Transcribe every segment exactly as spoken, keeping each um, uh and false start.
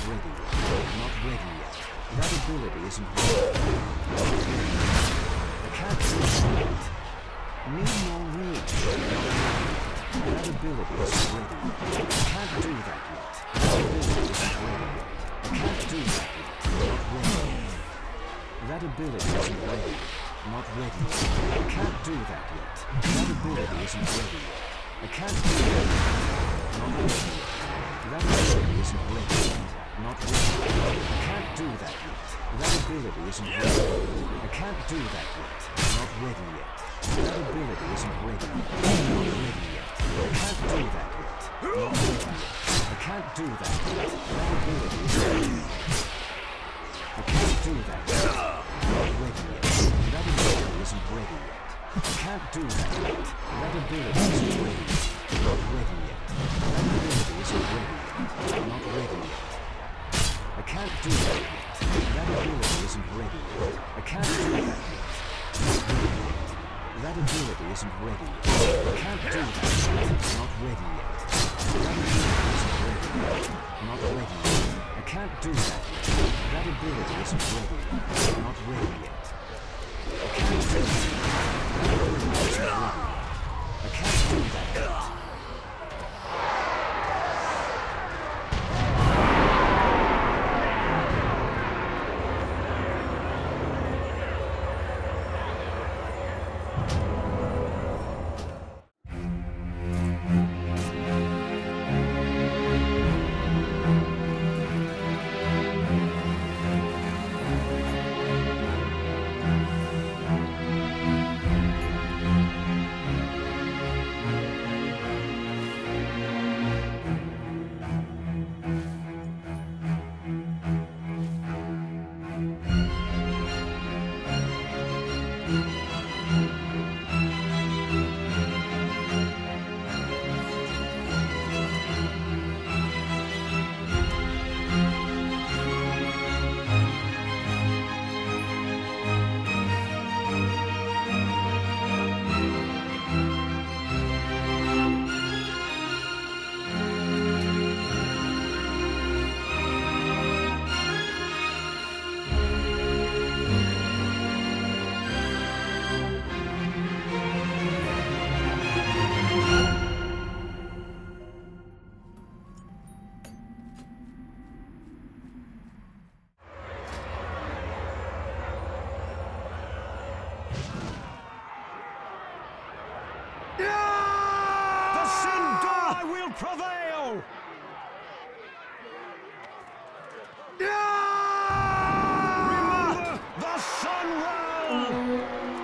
ready yet. Not ready yet. That ability isn't ready. Not ready yet. I can't do that yet. Need more reach. Not ready yet. That ability isn't ready yet. I can't do that yet. That ability isn't ready yet. I can't do that yet. Not ready yet. That ability isn't ready. Not ready yet. I can't do that yet. That ability isn't ready yet. I can't do that yet. Not ready yet. That ability isn't ready yet. Not ready yet. I can't do that yet. That ability isn't ready yet. I can't do that yet. Not ready yet. That ability isn't ready yet. Not ready yet. I can't do that yet. Not ready yet. I can't do that yet. That ability isn't ready yet. I can't do that yet. Not ready yet. That ability isn't ready yet. I can't do that yet. That ability isn't ready yet. Not ready yet. That ability isn't ready yet. Not ready yet. I can't do that yet. That ability isn't ready yet. I can't do that yet. That ability isn't ready yet. I can't do that yet. Not ready yet. That ability isn't ready yet. Not ready yet. I can't do that yet. That ability isn't ready yet. Not ready yet. I can't do that yet. That ability isn't ready yet. I can't do that yet. Prevail! Remember the Sunwell!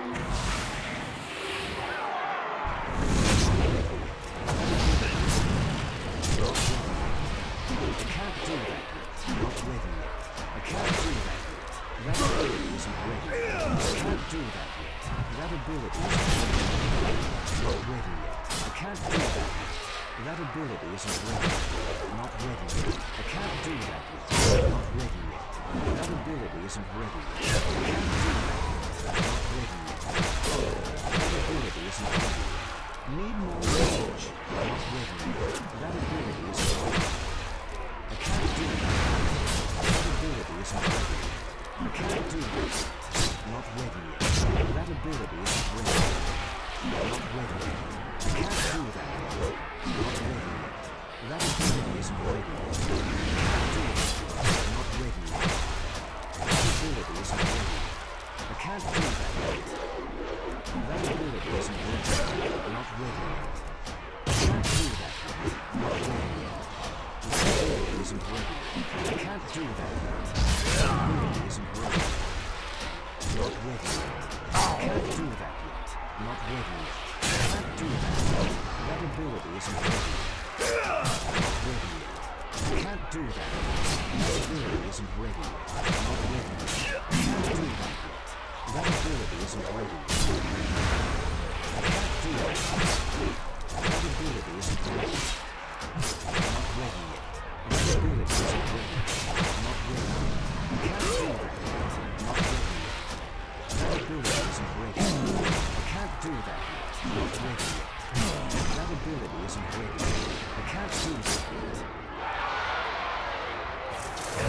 I can't do that yet. Not ready yet. I can't do that yet. That ability isn't ready yet. I can't do that yet. That ability isn't ready yet. Not ready yet. I can't do that yet. That ability isn't ready yet. Not ready yet. I can't do that yet. Not ready yet. That ability isn't ready yet. I can't do that yet. Not ready yet. That ability isn't ready yet. Need more range. Not ready yet. That ability isn't ready yet. I can't do that yet. That ability isn't ready yet. I can't do that yet. Not ready yet. That ability isn't ready yet. Not ready yet. I can't do that yet. Not ready yet. That ability isn't ready yet. I can't do that yet. Not ready yet. That ability isn't ready yet. I can't do that yet. That ability isn't ready yet. Not ready yet. I can't do that yet. Not ready yet. That ability isn't ready yet. I can't do that yet. That ability isn't ready yet. Not ready yet. I can't do that yet. Not ready yet. I can't do that yet. That ability isn't ready yet. Not ready yet. I can't do that yet. That ability isn't ready yet. Not ready yet. I can't do that yet. That ability isn't ready yet. I can't do that yet. That ability isn't ready yet. Not ready yet. That ability isn't ready yet. Not ready yet. I can't do that yet. Not ready yet. That ability isn't ready yet. I can't do that yet. Not ready yet. That ability isn't ready yet. I can't do that yet.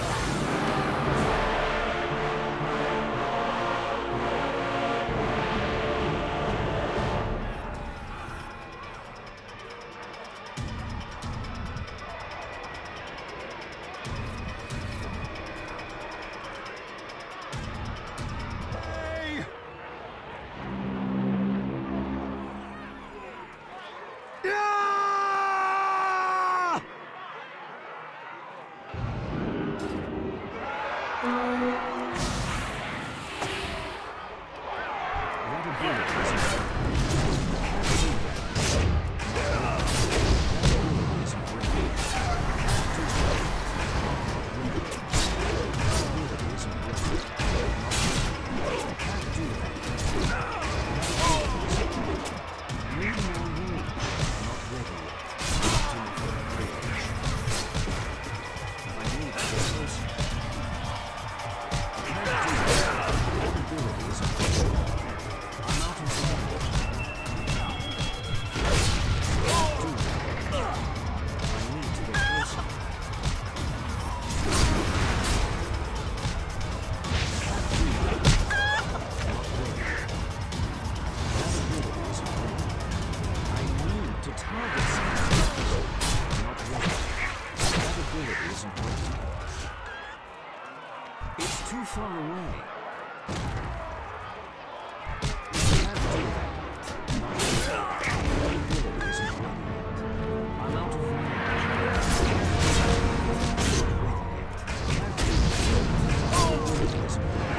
isn't ready. It's too far away. Can't do that yet. That ability isn't ready yet. I'm out of range. Can't do that yet. That ability isn't ready.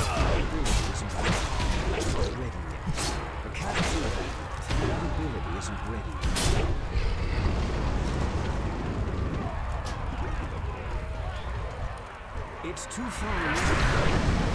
ability isn't ready. It's not ready yet. I can't do that yet. That ability isn't ready yet. It's too far away.